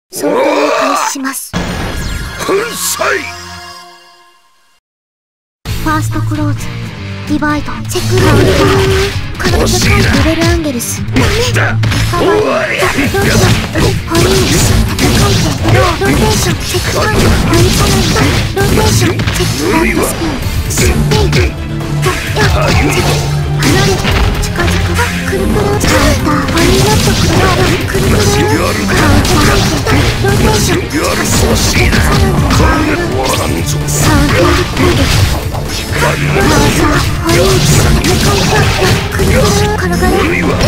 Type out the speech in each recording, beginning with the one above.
装填を開始します。 粉砕。 ファーストクローズ、ディバイド、チェックラウンダー、カラクター、レベルアンゲルス、ダメ、カバー、ロード、ホイールス、高回転、ローテーション、チェックパンド、マニパナイト、ローテーション、チェックライトスピン、シュッペイト、タッヤ、チェック、離れ、近づくが、くるくる、カウンター、ファニーラット、クロード、くるくる、カウンター、ローテーション、近づく、さらに、カウンター、投げ、カウンター、ホイールス、高いタッ、くるくる、カラガラ、リカバ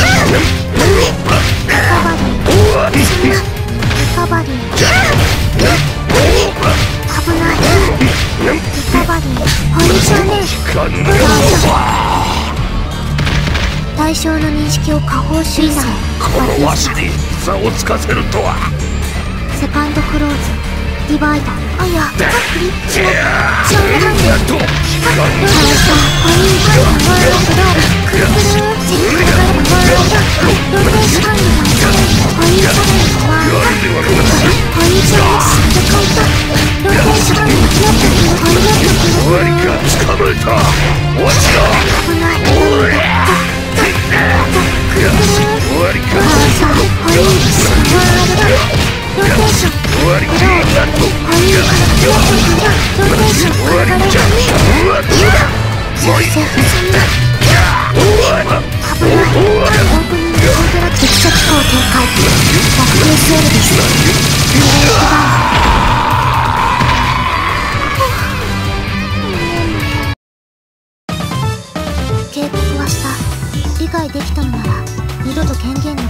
リー、そんな、リカバリー、危ない、リカバリー、ホイールじゃねえ、どうぞ。対象の認識を下方修正。 このわしに差をつかせるとは。 セカンドクローズ、ディバイド、あいや、フリップしない、ショールハンデル、カウンター、ホイールス、ワールド、くるくる、チェックがワールド、ローテーションハンドがホイールサレン、ワールド、ホイールサレン、でカウンター、ローテーションハンド、ホイール終わりか、捕まえた。わしだ。 危ない、くるくる、 終わりか。 カウンター、ホイールス、ワールド、ローテーション、 終わりか。 ホイールからローテーション、カラガラ、ダメ、先生、そんな、危ない、オープニングコントラクト基礎機構展開、バック SL です。ミレージバーン。警告はした。理解できたのなら二度と権限の